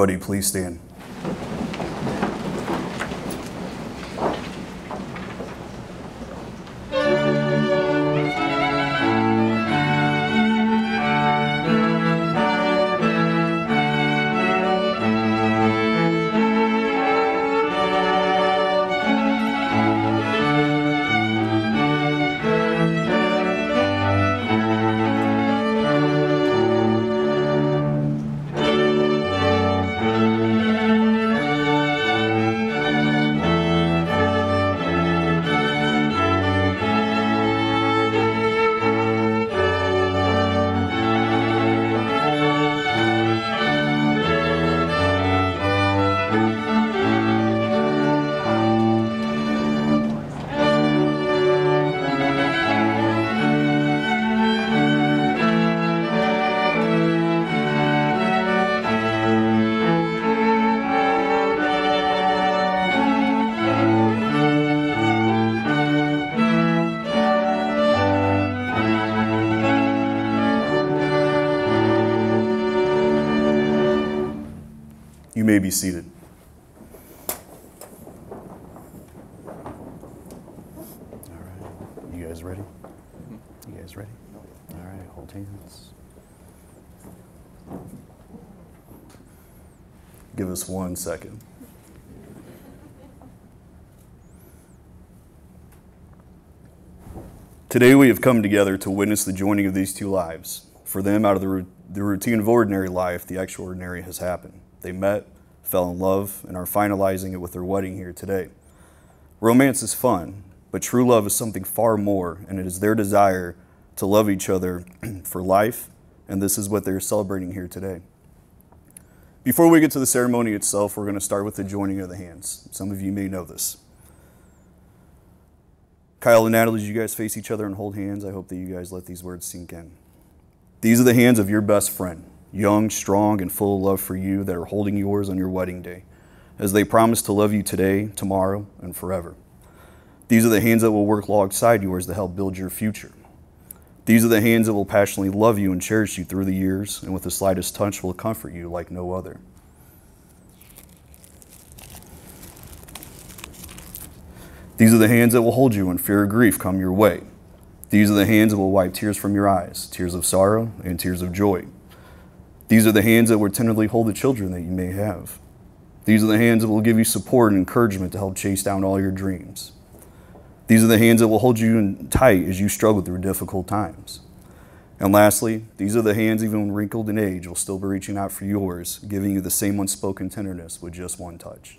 Everybody, please stand. You may be seated. All right. You guys ready? You guys ready? All right, hold hands. Give us 1 second. Today we have come together to witness the joining of these two lives. For them, out of the routine of ordinary life, the extraordinary has happened. They met, fell in love, and are finalizing it with their wedding here today. Romance is fun, but true love is something far more, and it is their desire to love each other for life, and this is what they're celebrating here today. Before we get to the ceremony itself, we're going to start with the joining of the hands. Some of you may know this. Kyle and Natalie, as you guys face each other and hold hands, I hope that you guys let these words sink in. These are the hands of your best friend, young, strong, and full of love for you, that are holding yours on your wedding day, as they promise to love you today, tomorrow, and forever. These are the hands that will work alongside yours to help build your future. These are the hands that will passionately love you and cherish you through the years, and with the slightest touch will comfort you like no other. These are the hands that will hold you when fear or grief come your way. These are the hands that will wipe tears from your eyes, tears of sorrow and tears of joy. These are the hands that will tenderly hold the children that you may have. These are the hands that will give you support and encouragement to help chase down all your dreams. These are the hands that will hold you tight as you struggle through difficult times. And lastly, these are the hands, even when wrinkled in age, will still be reaching out for yours, giving you the same unspoken tenderness with just one touch.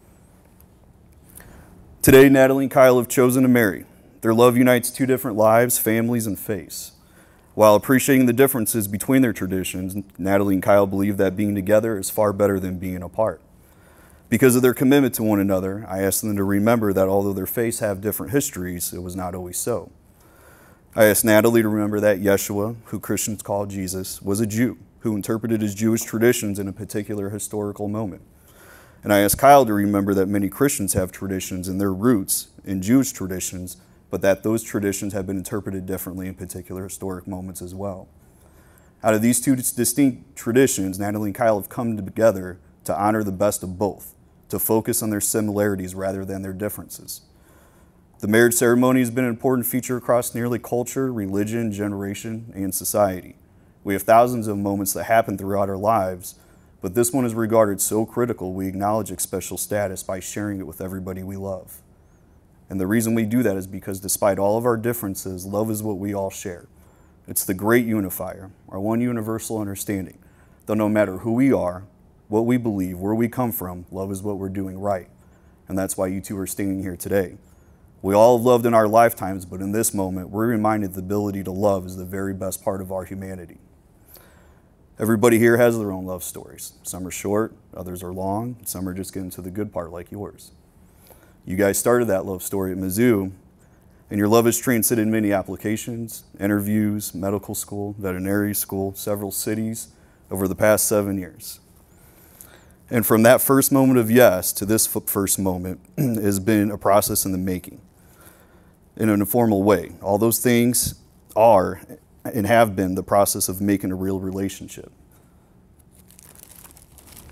Today, Natalie and Kyle have chosen to marry. Their love unites two different lives, families, and faiths. While appreciating the differences between their traditions, Natalie and Kyle believe that being together is far better than being apart. Because of their commitment to one another, I asked them to remember that although their faiths have different histories, it was not always so. I asked Natalie to remember that Yeshua, who Christians call Jesus, was a Jew who interpreted his Jewish traditions in a particular historical moment. And I asked Kyle to remember that many Christians have traditions and their roots in Jewish traditions, but that those traditions have been interpreted differently in particular historic moments as well. Out of these two distinct traditions, Natalie and Kyle have come together to honor the best of both, to focus on their similarities rather than their differences. The marriage ceremony has been an important feature across nearly culture, religion, generation, and society. We have thousands of moments that happen throughout our lives, but this one is regarded so critical we acknowledge its special status by sharing it with everybody we love. And the reason we do that is because despite all of our differences, love is what we all share. It's the great unifier, our one universal understanding, that no matter who we are, what we believe, where we come from, love is what we're doing right. And that's why you two are standing here today. We all have loved in our lifetimes, but in this moment, we're reminded the ability to love is the very best part of our humanity. Everybody here has their own love stories. Some are short, others are long, some are just getting to the good part like yours. You guys started that love story at Mizzou, and your love has transcended many applications, interviews, medical school, veterinary school, several cities over the past 7 years. And from that first moment of yes to this first moment has been a process in the making, in an informal way. All those things are and have been the process of making a real relationship.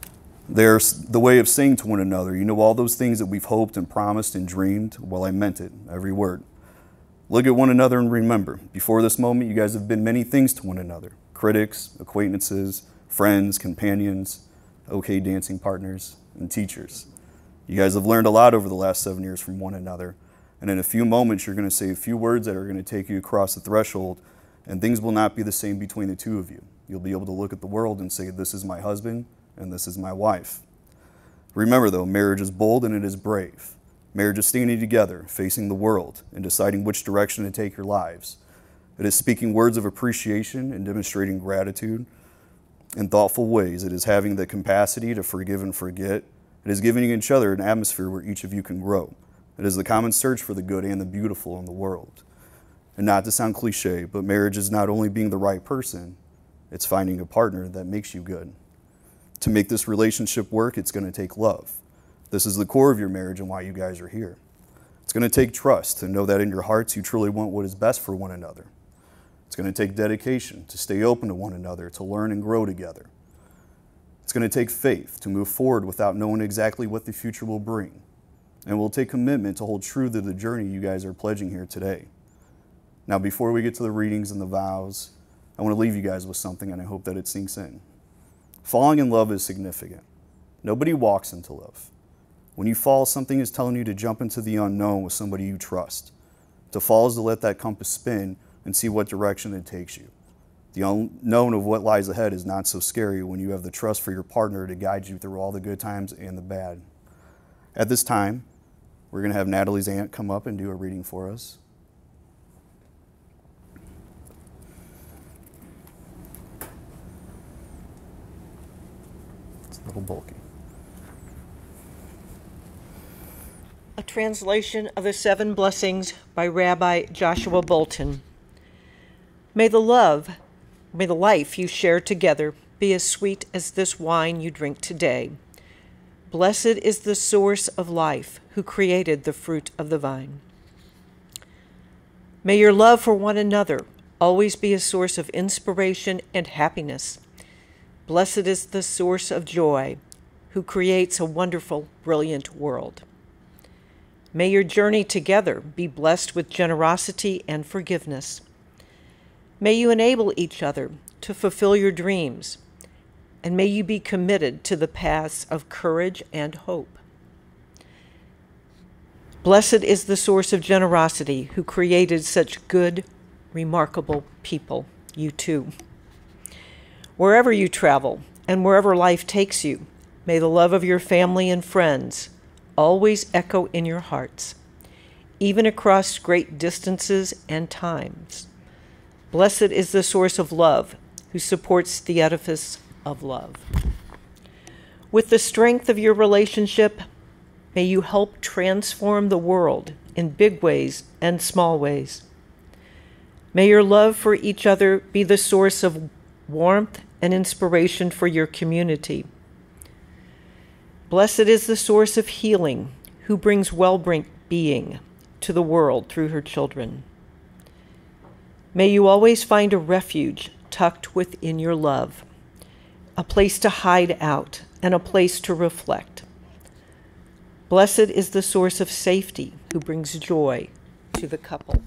They're the way of saying to one another, you know, all those things that we've hoped and promised and dreamed, well, I meant it, every word. Look at one another and remember, before this moment, you guys have been many things to one another. Critics, acquaintances, friends, companions, okay dancing partners, and teachers. You guys have learned a lot over the last 7 years from one another. And in a few moments, you're going to say a few words that are going to take you across the threshold, and things will not be the same between the two of you. You'll be able to look at the world and say, this is my husband, and this is my wife. Remember, though, marriage is bold and it is brave. Marriage is standing together, facing the world, and deciding which direction to take your lives. It is speaking words of appreciation and demonstrating gratitude in thoughtful ways. It is having the capacity to forgive and forget. It is giving each other an atmosphere where each of you can grow. It is the common search for the good and the beautiful in the world. And not to sound cliche, but marriage is not only being the right person, it's finding a partner that makes you good. To make this relationship work, it's going to take love. This is the core of your marriage and why you guys are here. It's going to take trust to know that in your hearts you truly want what is best for one another. It's going to take dedication to stay open to one another, to learn and grow together. It's going to take faith to move forward without knowing exactly what the future will bring. And it will take commitment to hold true to the journey you guys are pledging here today. Now, before we get to the readings and the vows, I want to leave you guys with something, and I hope that it sinks in. Falling in love is significant. Nobody walks into love. When you fall, something is telling you to jump into the unknown with somebody you trust. To fall is to let that compass spin and see what direction it takes you. The unknown of what lies ahead is not so scary when you have the trust for your partner to guide you through all the good times and the bad. At this time, we're going to have Natalie's aunt come up and do a reading for us. It's a little bulky. A translation of the Seven Blessings by Rabbi Joshua Bolton. May the life you share together be as sweet as this wine you drink today. Blessed is the source of life who created the fruit of the vine. May your love for one another always be a source of inspiration and happiness. Blessed is the source of joy who creates a wonderful, brilliant world. May your journey together be blessed with generosity and forgiveness. May you enable each other to fulfill your dreams, and may you be committed to the paths of courage and hope. Blessed is the source of generosity who created such good, remarkable people, you too. Wherever you travel and wherever life takes you, may the love of your family and friends always echo in your hearts, even across great distances and times. Blessed is the source of love who supports the edifice of love. With the strength of your relationship, may you help transform the world in big ways and small ways. May your love for each other be the source of warmth and inspiration for your community. Blessed is the source of healing who brings well-being to the world through her children. May you always find a refuge tucked within your love, a place to hide out and a place to reflect. Blessed is the source of safety who brings joy to the couple.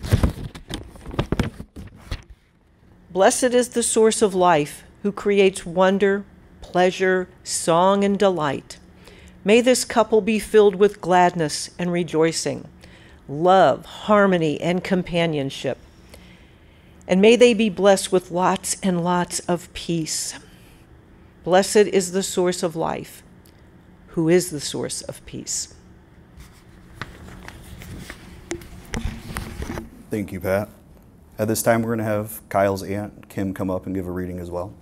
Blessed is the source of life who creates wonder, pleasure, song, and delight. May this couple be filled with gladness and rejoicing, love, harmony, and companionship. And may they be blessed with lots and lots of peace. Blessed is the source of life, who is the source of peace. Thank you, Pat. At this time, we're going to have Kyle's aunt, Kim, come up and give a reading as well.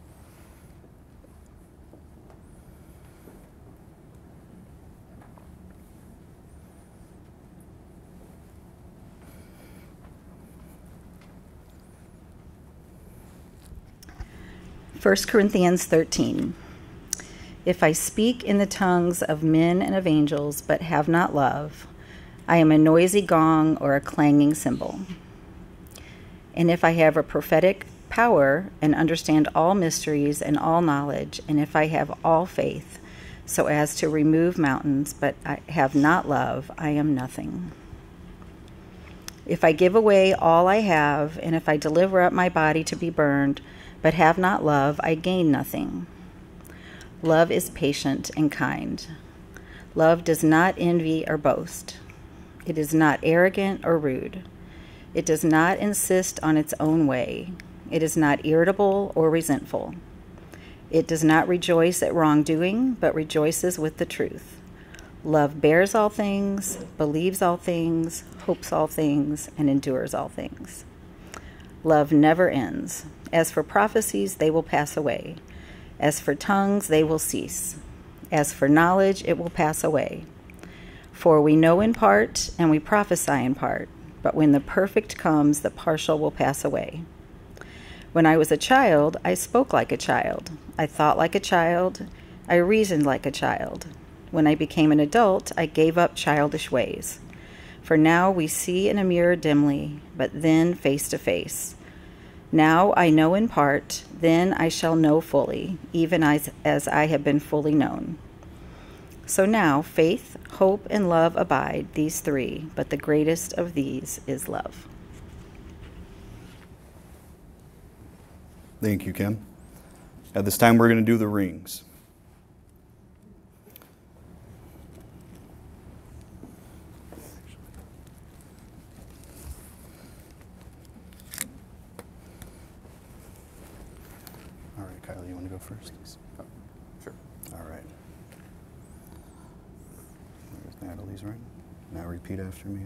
First Corinthians 13. If I speak in the tongues of men and of angels, but have not love, I am a noisy gong or a clanging cymbal. And if I have a prophetic power and understand all mysteries and all knowledge, and if I have all faith, so as to remove mountains, but I have not love, I am nothing. If I give away all I have, and if I deliver up my body to be burned, but have not love, I gain nothing. Love is patient and kind. Love does not envy or boast. It is not arrogant or rude. It does not insist on its own way. It is not irritable or resentful. It does not rejoice at wrongdoing, but rejoices with the truth. Love bears all things, believes all things, hopes all things, and endures all things. Love never ends. As for prophecies, they will pass away. As for tongues, they will cease. As for knowledge, it will pass away. For we know in part, and we prophesy in part, but when the perfect comes, the partial will pass away. When I was a child, I spoke like a child. I thought like a child. I reasoned like a child. When I became an adult, I gave up childish ways. For now we see in a mirror dimly, but then face to face. Now I know in part, then I shall know fully, even as I have been fully known. So now faith, hope, and love abide, these three, but the greatest of these is love. Thank you, Kim. At this time, we're going to do the rings. All right, Kyle, you want to go first? Oh, sure. All right. There's Natalie's ring. Now repeat after me.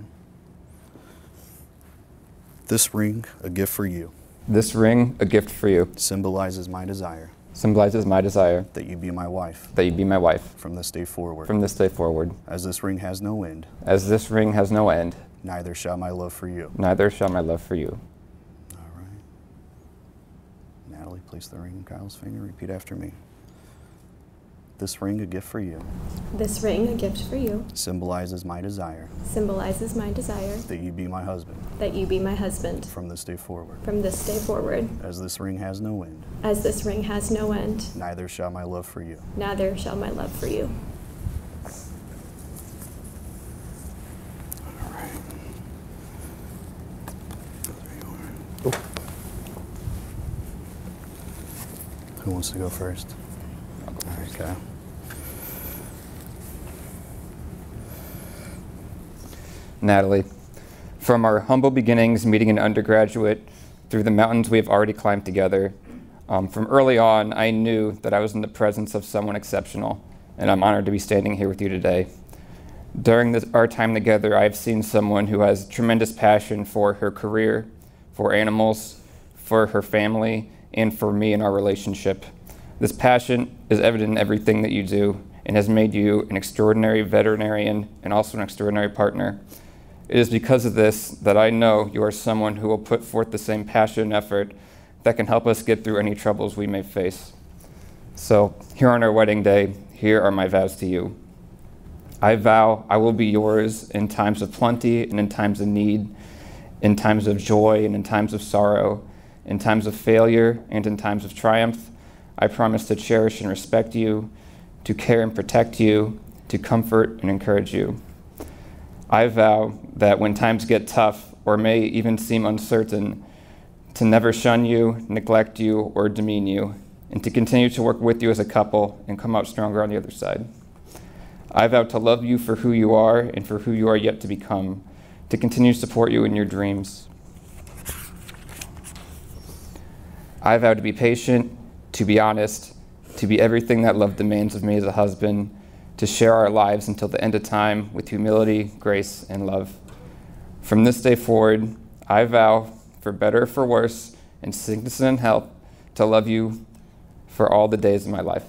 This ring, a gift for you, This ring, a gift for you, symbolizes my desire symbolizes my desire that you be my wife that you be my wife from this day forward. from this day forward. As this ring has no end, As this ring has no end, neither shall my love for you. neither shall my love for you. All right. Natalie, place the ring in Kyle's finger. Repeat after me. This ring, a gift for you, This ring, a gift for you, symbolizes my desire symbolizes my desire that you be my husband that you be my husband from this day forward. from this day forward. As this ring has no end, As this ring has no end, neither shall my love for you. neither shall my love for you. All right. There you are. Who wants to go first? All right, Kyle. Natalie, from our humble beginnings meeting in undergraduate through the mountains we have already climbed together, from early on, I knew that I was in the presence of someone exceptional, and I'm honored to be standing here with you today. During our time together, I've seen someone who has tremendous passion for her career, for animals, for her family, and for me in our relationship. This passion is evident in everything that you do and has made you an extraordinary veterinarian and also an extraordinary partner. It is because of this that I know you are someone who will put forth the same passion and effort that can help us get through any troubles we may face. So, here on our wedding day, here are my vows to you. I vow I will be yours in times of plenty and in times of need, in times of joy and in times of sorrow, in times of failure and in times of triumph. I promise to cherish and respect you, to care and protect you, to comfort and encourage you. I vow that when times get tough or may even seem uncertain, to never shun you, neglect you, or demean you, and to continue to work with you as a couple and come out stronger on the other side. I vow to love you for who you are and for who you are yet to become, to continue to support you in your dreams. I vow to be patient, to be honest, to be everything that love demands of me as a husband, to share our lives until the end of time with humility, grace, and love. From this day forward, I vow, for better or for worse, in sickness and in health, to love you for all the days of my life.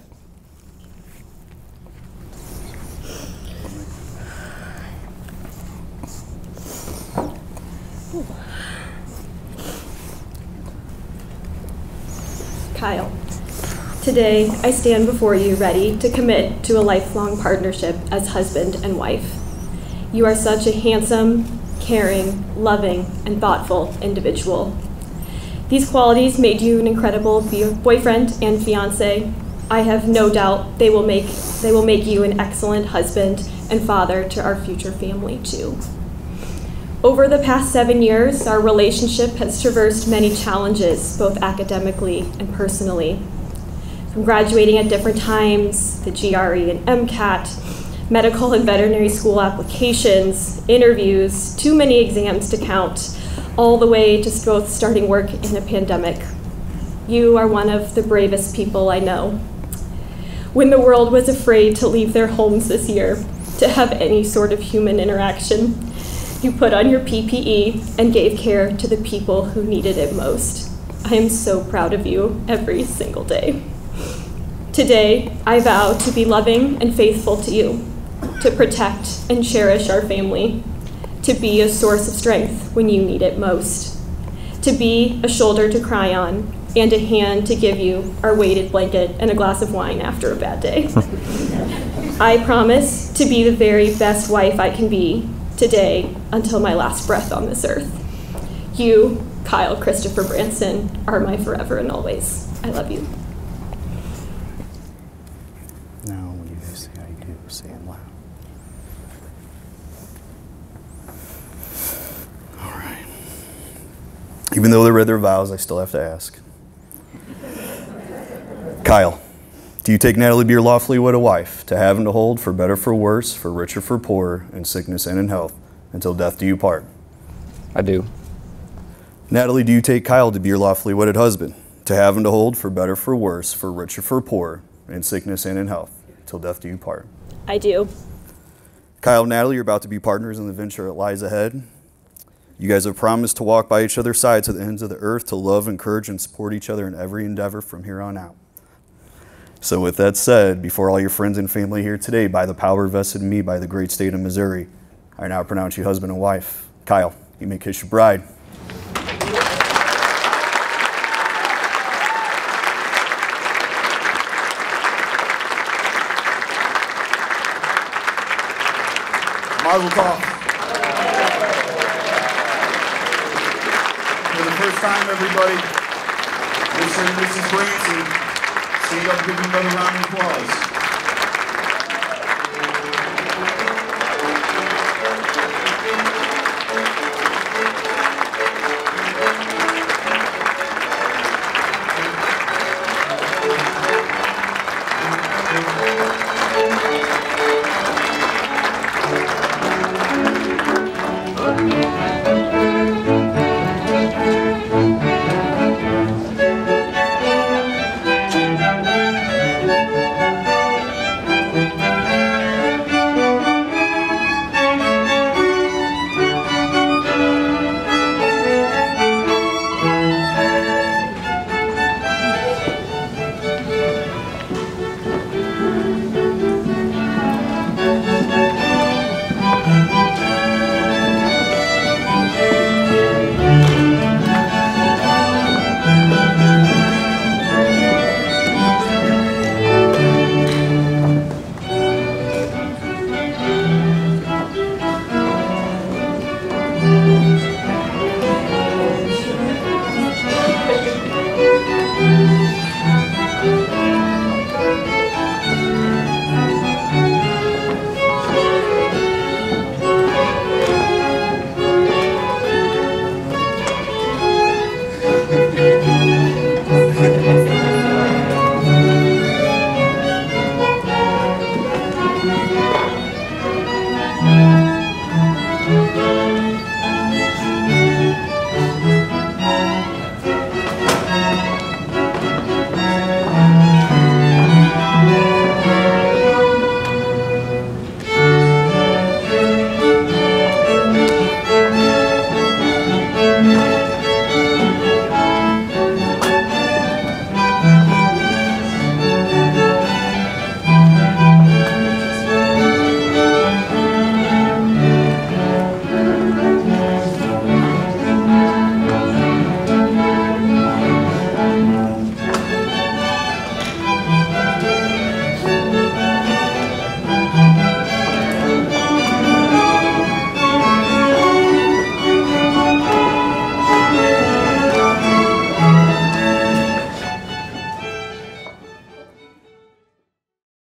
Kyle, today I stand before you ready to commit to a lifelong partnership as husband and wife. You are such a handsome, caring, loving, and thoughtful individual. These qualities made you an incredible boyfriend and fiance, I have no doubt they will make you an excellent husband and father to our future family too. Over the past 7 years, our relationship has traversed many challenges, both academically and personally. From graduating at different times, the GRE and MCAT, medical and veterinary school applications, interviews, too many exams to count, all the way to both starting work in a pandemic. You are one of the bravest people I know. When the world was afraid to leave their homes this year, to have any sort of human interaction, you put on your PPE and gave care to the people who needed it most. I am so proud of you every single day. Today, I vow to be loving and faithful to you, to protect and cherish our family, to be a source of strength when you need it most, to be a shoulder to cry on and a hand to give you our weighted blanket and a glass of wine after a bad day. I promise to be the very best wife I can be today until my last breath on this earth. You, Kyle Christopher Branson, are my forever and always. I love you. Now, when you say I do, say it loud. All right. Even though they read their vows, I still have to ask. Kyle, do you take Natalie to be your lawfully wedded wife, to have and to hold, for better, for worse, for richer, for poorer, in sickness and in health, until death do you part? I do. Natalie, do you take Kyle to be your lawfully wedded husband, to have and to hold, for better, for worse, for richer, for poorer, in sickness and in health, till death do you part? I do. Kyle and Natalie, you're about to be partners in the venture that lies ahead. You guys have promised to walk by each other's side to the ends of the earth, to love, encourage, and support each other in every endeavor from here on out. So with that said, before all your friends and family here today, by the power vested in me by the great state of Missouri, I now pronounce you husband and wife. Kyle, you may kiss your bride. Mazel tov. For the first time, everybody, Mr. and Mrs. Branson, stand up and give them another round of applause.